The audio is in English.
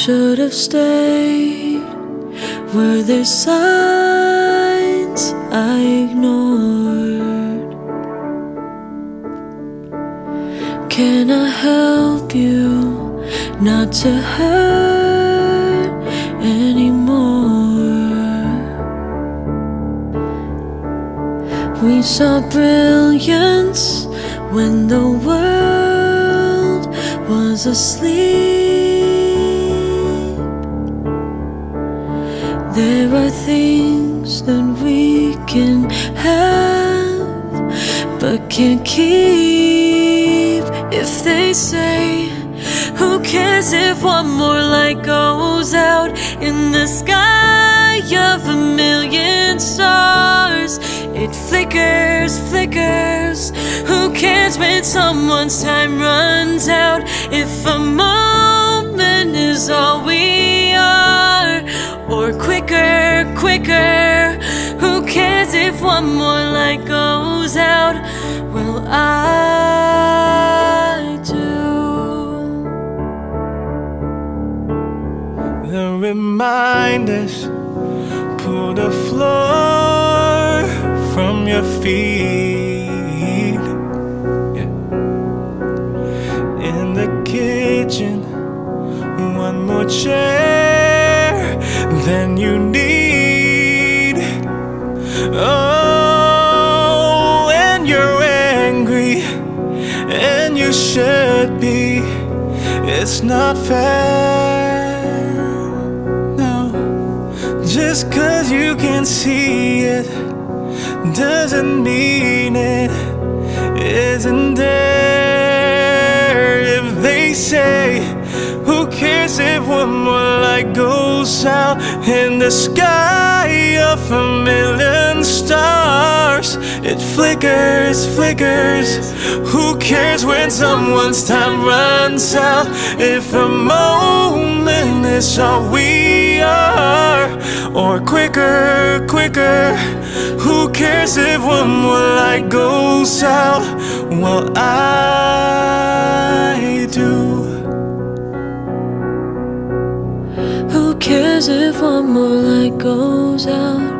should have stayed. Were there signs I ignored? Can I help you not to hurt anymore? We saw brilliance when the world was asleep. There are things that we can have but can't keep. If they say, who cares if one more light goes out in the sky of a million stars? It flickers, flickers. Who cares when someone's time runs out? If a moment is all we are, or quicker, quicker. Who cares if one more light goes out? Well, I do. The reminders pull the floor from your feet. Yeah. In the kitchen, one more chair than you need. Oh, and you're angry, and you should be. It's not fair, no. Just 'cause you can see it doesn't mean it isn't there. If they say, who cares if one more light goes out in the sky of a million stars? It flickers, flickers. Who cares when someone's time runs out? If a moment is all we are, or quicker, quicker. Who cares if one more light goes out? Well, I do. Who cares if one more light goes out?